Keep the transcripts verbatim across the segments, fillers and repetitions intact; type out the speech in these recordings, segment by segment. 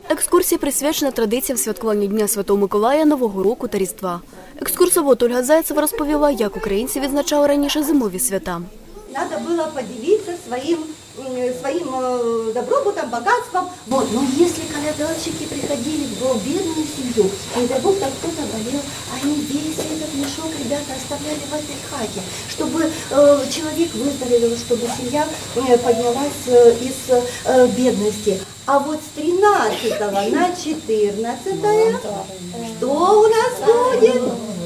Екскурсія присвячена традиціям святкування Дня Святого Миколая, Нового року та Різдва. Екскурсовод Ольга Зайцева розповіла, як українці відзначали раніше зимові свята. Надо было поделиться своим, своим добробутом, богатством. Вот, но если колядальщики приходили в бедную семью, не дай бог там кто-то болел, они весь этот мешок, ребята, оставляли в этой хате, чтобы э, человек выздоровел, чтобы семья э, поднялась э, из э, бедности. А вот с тринадцатого на четырнадцатое что у нас будет?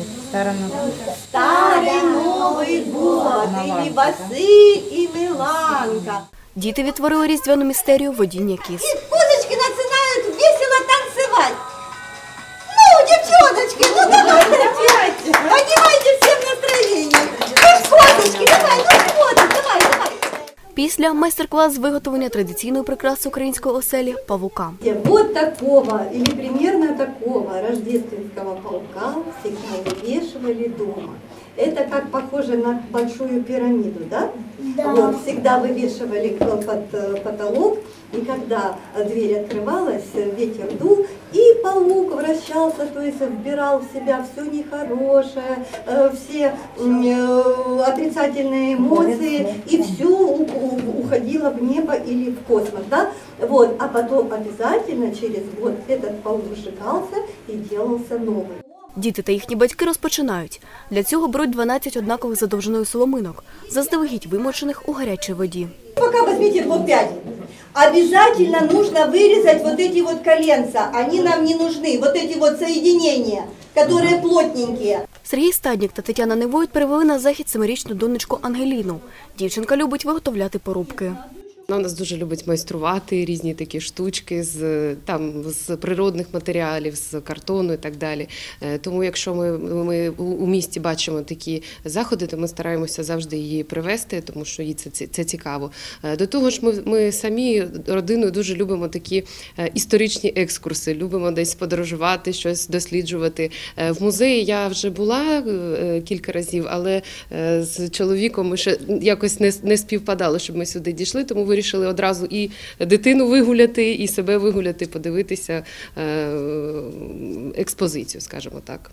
Старий Новий год, і Василь, і Миланка. Діти відтворили різдвяну містерію водіння кіз. І козочки починають весело танцювати. Ну, дівчоночки, ну давайте, піднімайте всім настроєння. Ну ж, козочки, давай, ну сходи, давай, давай. Після майстер-клас з виготовлення традиційної прикраси української оселі – павука. Вот такого, или примерно такого рождественского паука всегда вывешивали дома. Это как похоже на большую пирамиду, да? Да. Вот, всегда вывешивали под потолок, и когда дверь открывалась, ветер дул, и паук вращался, то есть вбирал в себя все нехорошее, все отрицательные эмоции, и все уходило в небо или в космос, да? Вот, а потом обязательно через год этот паук сжигался и делался новый. Діти та їхні батьки розпочинають. Для цього беруть дванадцять однакових за довжиною соломинок, заздалегідь вимочених у гарячій воді. Пока возьмите вот пять. Обязательно нужно вырезать вот эти вот коленца. Они нам не нужны. Вот эти вот соединения, которые плотненькие. Сергій Стаднік та Тетяна Невойт привели на захід семирічну донечку Ангеліну. Дівчинка любить виготовляти порубки. Вона нас дуже любить майструвати різні такі штучки з, там, з природних матеріалів, з картону і так далі. Тому якщо ми, ми у місті бачимо такі заходи, то ми стараємося завжди її привезти, тому що їй це, це цікаво. До того ж, ми, ми самі родиною дуже любимо такі історичні екскурси, любимо десь подорожувати, щось досліджувати. В музеї я вже була кілька разів, але з чоловіком ми ще якось не, не співпадало, щоб ми сюди дійшли, тому вирішили Вирішили одразу і дитину вигуляти, і себе вигуляти, подивитися експозицію, скажімо так.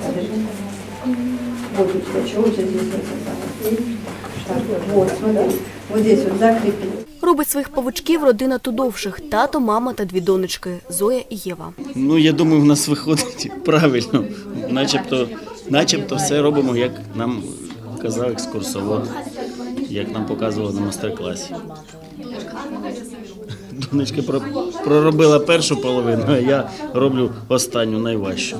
Робить своїх павучків родина Тудовших – тато, мама та дві донечки – Зоя і Єва. Ну, я думаю, в нас виходить правильно. Начебто, начебто все робимо, як нам казав екскурсовод, як нам показували на майстер-класі. Донечка проробила першу половину, а я роблю останню, найважчу.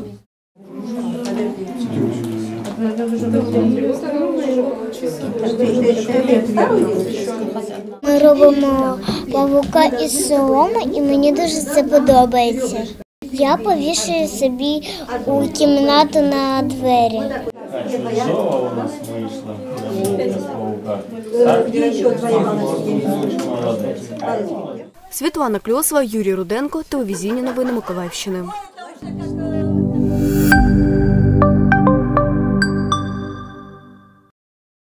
Ми робимо павука із соломи, і мені дуже це подобається. Я повішую собі у кімнату на двері. Жова у нас вийшла. Світлана Кльосова, Юрій Руденко, телевізійні новини Миколаївщини.